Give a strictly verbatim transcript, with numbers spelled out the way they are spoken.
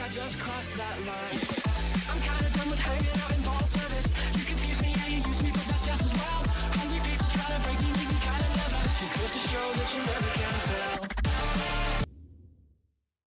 I just crossed that line. I'm kinda done with hanging out in balls,